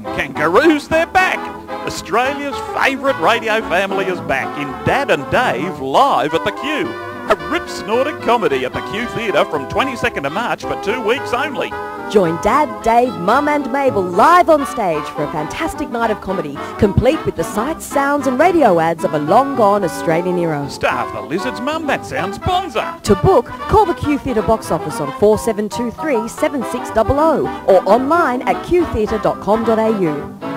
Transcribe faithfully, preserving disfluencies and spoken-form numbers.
morning. Kangaroos, they're back. Australia's favourite radio family is back in Dad and Dave live at the Q. A rip-snorter comedy at the Q Theatre from twenty-second of March for two weeks only. Join Dad, Dave, Mum and Mabel live on stage for a fantastic night of comedy, complete with the sights, sounds and radio ads of a long-gone Australian hero. Starve the lizards, Mum, that sounds bonza. To book, call the Q Theatre box office on four seven two three, seven six zero zero or online at q theatre dot com dot a u.